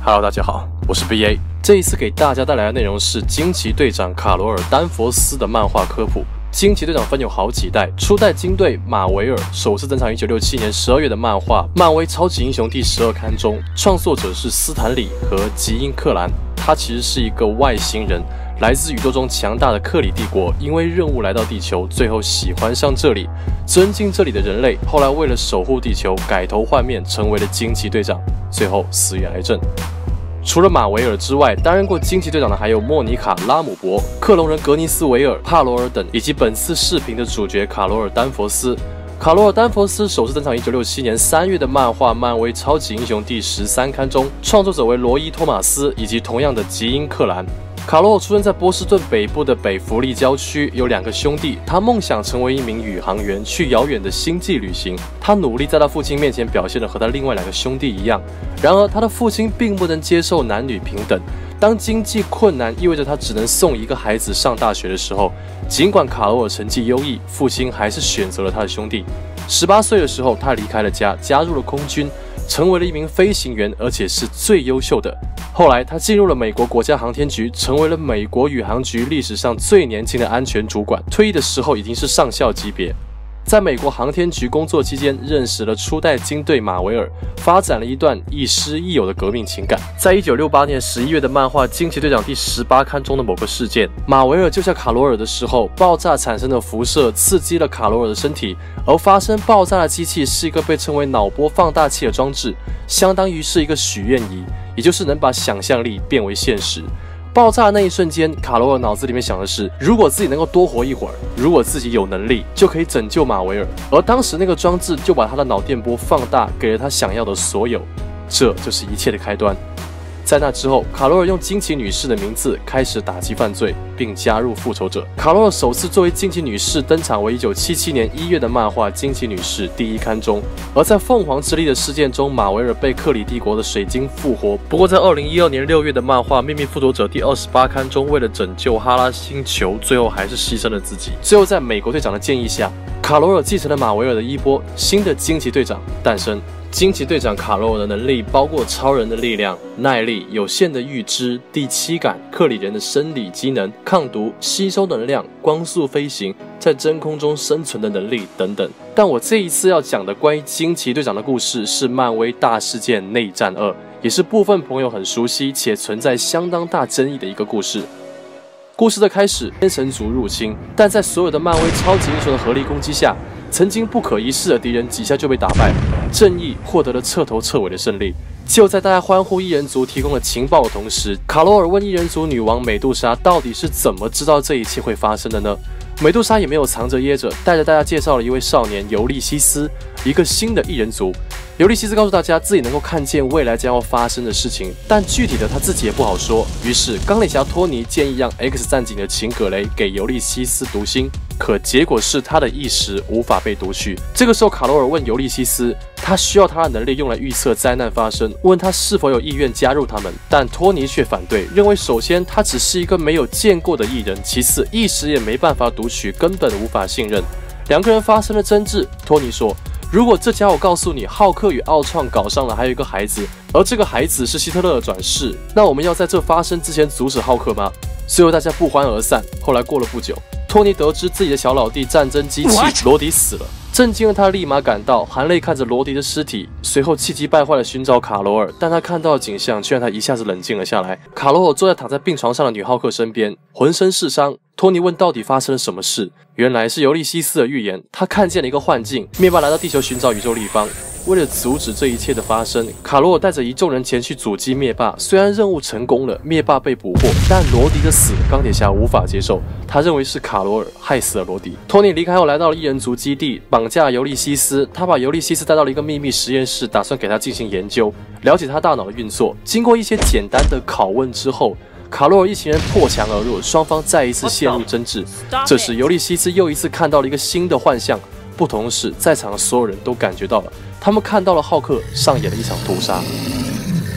Hello， 大家好，我是 BA。这一次给大家带来的内容是惊奇队长卡罗尔·丹佛斯的漫画科普。惊奇队长分有好几代，初代金队马维尔首次登场于1967年12月的漫画《漫威超级英雄》第12刊中，创作者是斯坦李和吉因克兰。他其实是一个外星人，来自宇宙中强大的克里帝国，因为任务来到地球，最后喜欢上这里，尊敬这里的人类。后来为了守护地球，改头换面，成为了惊奇队长，最后死于癌症。除了马维尔之外，担任过惊奇队长的还有莫妮卡·拉姆伯、克隆人格尼斯维尔、帕罗尔等，以及本次视频的主角卡罗尔·丹佛斯。卡罗尔·丹佛斯首次登场于1967年3月的漫画《漫威超级英雄》第13刊中，创作者为罗伊·托马斯以及同样的吉因克兰。卡罗尔出生在波士顿北部的北弗利郊区，有2个兄弟。他梦想成为一名宇航员，去遥远的星际旅行。他努力在他父亲面前表现得和他另外2个兄弟一样。然而，他的父亲并不能接受男女平等。当经济困难意味着他只能送一个孩子上大学的时候，尽管卡罗尔成绩优异，父亲还是选择了他的兄弟。18岁的时候，他离开了家，加入了空军，成为了一名飞行员，而且是最优秀的。后来，他进入了美国国家航天局，成为了美国宇航局历史上最年轻的安全主管。退役的时候已经是上校级别。在美国航天局工作期间，认识了初代金队马维尔，发展了一段亦师亦友的革命情感。在1968年11月的漫画《惊奇队长》第18刊中的某个事件，马维尔救下卡罗尔的时候，爆炸产生的辐射刺激了卡罗尔的身体，而发生爆炸的机器是一个被称为脑波放大器的装置，相当于是一个许愿仪，也就是能把想象力变为现实。爆炸的那一瞬间，卡罗尔脑子里面想的是，如果自己能够多活一会儿，如果自己有能力，就可以拯救马维尔。而当时那个装置就把他的脑电波放大，给了他想要的所有，这就是一切的开端。在那之后，卡罗尔用惊奇女士的名字开始打击犯罪，并加入复仇者。卡罗尔首次作为惊奇女士登场为1977年1月的漫画《惊奇女士》第1刊中。而在凤凰之力的事件中，马维尔被克里帝国的水晶复活。不过在2012年6月的漫画《秘密复仇者》第28刊中，为了拯救哈拉星球，最后还是牺牲了自己。最后在美国队长的建议下，卡罗尔继承了马维尔的衣钵，新的惊奇队长诞生。惊奇队长卡罗尔的能力包括超人的力量、耐力、有限的预知、第七感、克里人的生理机能、抗毒、吸收能量、光速飞行、在真空中生存的能力等等。但我这一次要讲的关于惊奇队长的故事是漫威大事件内战2，也是部分朋友很熟悉且存在相当大争议的一个故事。故事的开始，天神族入侵，但在所有的漫威超级英雄的合力攻击下，曾经不可一世的敌人几下就被打败，正义获得了彻头彻尾的胜利。就在大家欢呼异人族提供了情报的同时，卡罗尔问异人族女王美杜莎到底是怎么知道这一切会发生的呢？美杜莎也没有藏着掖着，带着大家介绍了一位少年尤利西斯，一个新的异人族。尤利西斯告诉大家自己能够看见未来将要发生的事情，但具体的他自己也不好说。于是钢铁侠托尼建议让 X 战警的秦葛雷给尤利西斯读心，可结果是他的意识无法被读取。这个时候卡罗尔问尤利西斯，他需要他的能力用来预测灾难发生，问他是否有意愿加入他们。但托尼却反对，认为首先他只是一个没有见过的异人，其次意识也没办法读取，根本无法信任。2个人发生了争执。托尼说，如果这家伙告诉你浩克与奥创搞上了，还有一个孩子，而这个孩子是希特勒的转世，那我们要在这发生之前阻止浩克吗？最后大家不欢而散。后来过了不久，托尼得知自己的小老弟战争机器罗迪死了，震惊了他立马赶到，含泪看着罗迪的尸体，随后气急败坏地寻找卡罗尔，但他看到的景象却让他一下子冷静了下来。卡罗尔坐在躺在病床上的女浩克身边，浑身是伤。托尼问到底发生了什么事，原来是尤利西斯的预言。他看见了一个幻境，灭霸来到地球寻找宇宙立方。为了阻止这一切的发生，卡罗尔带着一众人前去阻击灭霸。虽然任务成功了，灭霸被捕获，但罗迪的死，钢铁侠无法接受，他认为是卡罗尔害死了罗迪。托尼离开后来到了异人族基地，绑架了尤利西斯。他把尤利西斯带到了一个秘密实验室，打算给他进行研究，了解他大脑的运作。经过一些简单的拷问之后，卡罗尔一行人破墙而入，双方再一次陷入争执。这时尤利西斯又一次看到了一个新的幻象，不同的是，在场的所有人都感觉到了，他们看到了浩克上演了一场屠杀。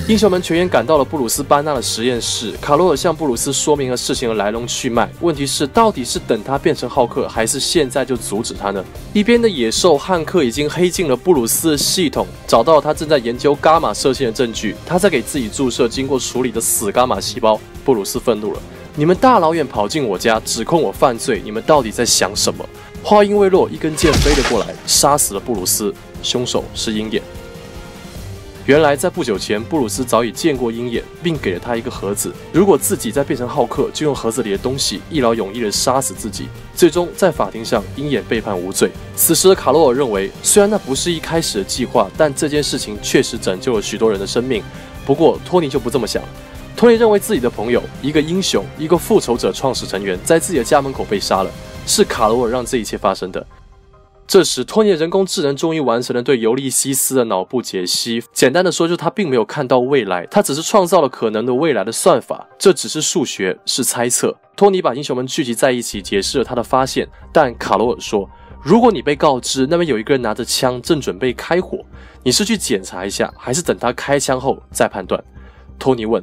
英雄们全员赶到了布鲁斯·班纳的实验室，卡罗尔向布鲁斯说明了事情的来龙去脉。问题是，到底是等他变成浩克，还是现在就阻止他呢？一边的野兽汉克已经黑进了布鲁斯的系统，找到了他正在研究伽马射线的证据，他在给自己注射经过处理的死伽马细胞。布鲁斯愤怒了：“你们大老远跑进我家，指控我犯罪，你们到底在想什么？”话音未落，一根箭飞了过来，杀死了布鲁斯。凶手是鹰眼。原来在不久前，布鲁斯早已见过鹰眼，并给了他一个盒子。如果自己再变成浩克，就用盒子里的东西一劳永逸地杀死自己。最终在法庭上，鹰眼被判无罪。此时的卡罗尔认为，虽然那不是一开始的计划，但这件事情确实拯救了许多人的生命。不过托尼就不这么想。托尼认为自己的朋友，一个英雄，一个复仇者创始成员，在自己的家门口被杀了，是卡罗尔让这一切发生的。这时，托尼的人工智能终于完成了对尤利西斯的脑部解析。简单的说，就是他并没有看到未来，他只是创造了可能的未来的算法。这只是数学，是猜测。托尼把英雄们聚集在一起，解释了他的发现。但卡罗尔说，如果你被告知那边有一个人拿着枪正准备开火，你是去检查一下，还是等他开枪后再判断？托尼问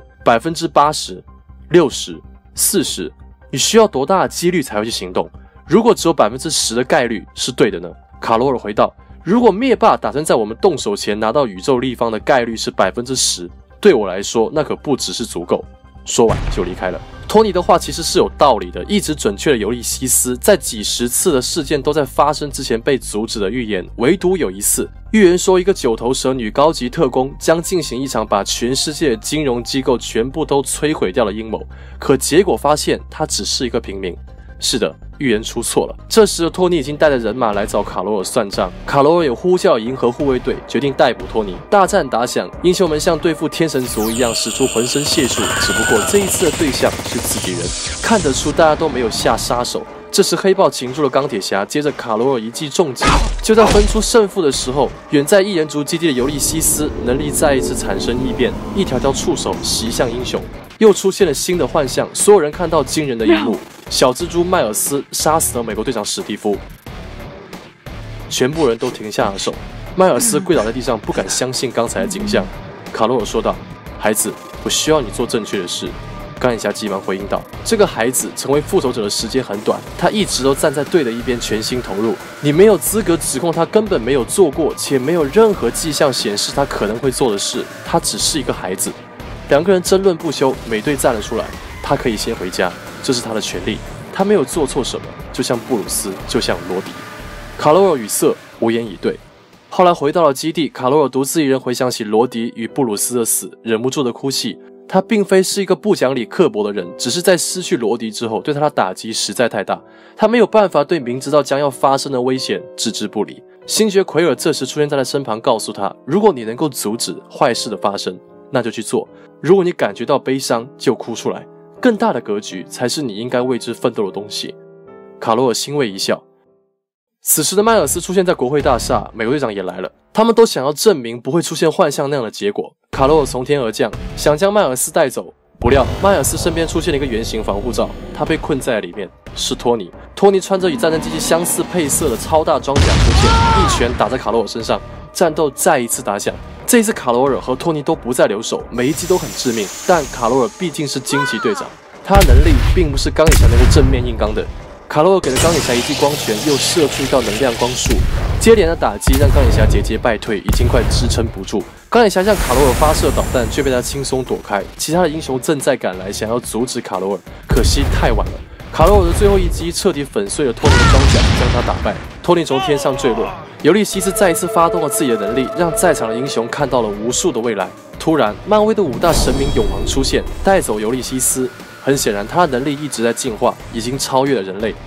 ：80%、60%、40%，你需要多大的几率才会去行动？如果只有10%的概率是对的呢？卡罗尔回道：如果灭霸打算在我们动手前拿到宇宙立方的概率是10%，对我来说那可不只是足够。说完就离开了。托尼的话其实是有道理的，一直准确的尤利西斯在几十次的事件都在发生之前被阻止的预言，唯独有一次，预言说一个9头蛇女高级特工将进行一场把全世界的金融机构全部都摧毁掉的阴谋，可结果发现她只是一个平民。是的，预言出错了。这时的托尼已经带着人马来找卡罗尔算账，卡罗尔有呼叫银河护卫队，决定逮捕托尼。大战打响，英雄们像对付天神族一样使出浑身解数，只不过这一次的对象是自己人，看得出大家都没有下杀手。这时黑豹擒住了钢铁侠，接着卡罗尔一记重击。就在分出胜负的时候，远在异人族基地的尤利西斯能力再一次产生异变，一条条触手袭向英雄。又出现了新的幻象，所有人看到惊人的一幕：小蜘蛛迈尔斯杀死了美国队长史蒂夫。全部人都停下了手，迈尔斯跪倒在地上，不敢相信刚才的景象。卡罗尔说道：“孩子，我需要你做正确的事。”钢铁侠急忙回应道：“这个孩子成为复仇者的时间很短，他一直都站在对的一边，全心投入。你没有资格指控他根本没有做过，且没有任何迹象显示他可能会做的事。他只是一个孩子。”两个人争论不休，美队站了出来：“他可以先回家，这是他的权利。他没有做错什么，就像布鲁斯，就像罗迪。”卡罗尔语塞，无言以对。后来回到了基地，卡罗尔独自一人回想起罗迪与布鲁斯的死，忍不住的哭泣。他并非是一个不讲理刻薄的人，只是在失去罗迪之后，对他的打击实在太大，他没有办法对明知道将要发生的危险置之不理。星爵奎尔这时出现在他身旁，告诉他：如果你能够阻止坏事的发生，那就去做；如果你感觉到悲伤，就哭出来。更大的格局才是你应该为之奋斗的东西。卡罗尔欣慰一笑。此时的迈尔斯出现在国会大厦，美国队长也来了，他们都想要证明不会出现幻象那样的结果。卡罗尔从天而降，想将迈尔斯带走，不料迈尔斯身边出现了一个圆形防护罩，他被困在里面。是托尼。托尼穿着与战争机器相似配色的超大装甲出现，一拳打在卡罗尔身上，战斗再一次打响。这一次卡罗尔和托尼都不再留手，每一击都很致命，但卡罗尔毕竟是惊奇队长，他的能力并不是钢铁侠能够正面硬刚的。卡罗尔给了钢铁侠一记光拳，又射出一道能量光束，接连的打击让钢铁侠节节败退，已经快支撑不住。钢铁侠向卡罗尔发射导弹，却被他轻松躲开。其他的英雄正在赶来，想要阻止卡罗尔，可惜太晚了。卡罗尔的最后一击彻底粉碎了托尼的装甲，将他打败。托尼从天上坠落，尤利西斯再一次发动了自己的能力，让在场的英雄看到了无数的未来。突然，漫威的5大神明永恒出现，带走尤利西斯。很显然，他的能力一直在进化，已经超越了人类。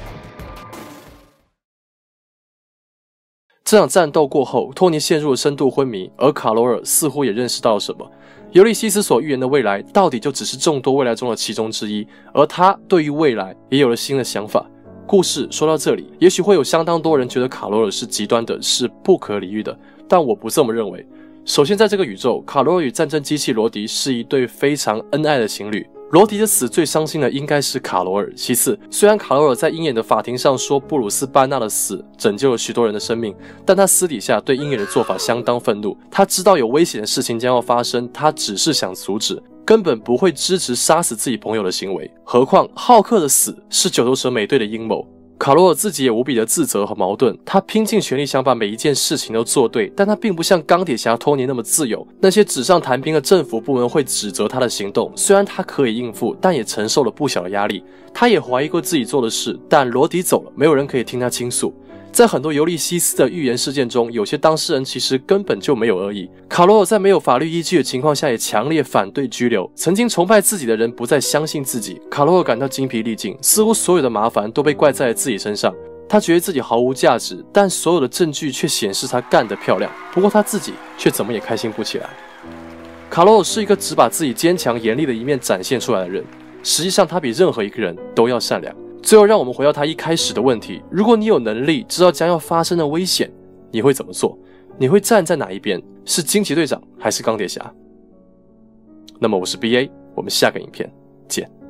这场战斗过后，托尼陷入了深度昏迷，而卡罗尔似乎也认识到了什么。尤利西斯所预言的未来，到底就只是众多未来中的其中之一，而他对于未来也有了新的想法。故事说到这里，也许会有相当多人觉得卡罗尔是极端的，是不可理喻的，但我不这么认为。首先，在这个宇宙，卡罗尔与战争机器罗迪是一对非常恩爱的情侣， 罗迪的死最伤心的应该是卡罗尔，其次，虽然卡罗尔在鹰眼的法庭上说布鲁斯班纳的死拯救了许多人的生命，但他私底下对鹰眼的做法相当愤怒。他知道有危险的事情将要发生，他只是想阻止，根本不会支持杀死自己朋友的行为。何况浩克的死是九头蛇美队的阴谋。卡罗尔自己也无比的自责和矛盾，他拼尽全力想把每一件事情都做对，但他并不像钢铁侠托尼那么自由。那些纸上谈兵的政府部门会指责他的行动，虽然他可以应付，但也承受了不小的压力。他也怀疑过自己做的事，但罗迪走了，没有人可以听他倾诉。在很多尤利西斯的预言事件中，有些当事人其实根本就没有恶意。卡罗尔在没有法律依据的情况下也强烈反对拘留，曾经崇拜自己的人不再相信自己。卡罗尔感到精疲力尽，似乎所有的麻烦都被怪在了自己身上。他觉得自己毫无价值，但所有的证据却显示他干得漂亮。不过他自己却怎么也开心不起来。卡罗尔是一个只把自己坚强严厉的一面展现出来的人，实际上他比任何一个人都要善良。最后让我们回到他一开始的问题，如果你有能力知道将要发生的危险，你会怎么做？你会站在哪一边？是惊奇队长还是钢铁侠？那么我是 BA， 我们下个影片见。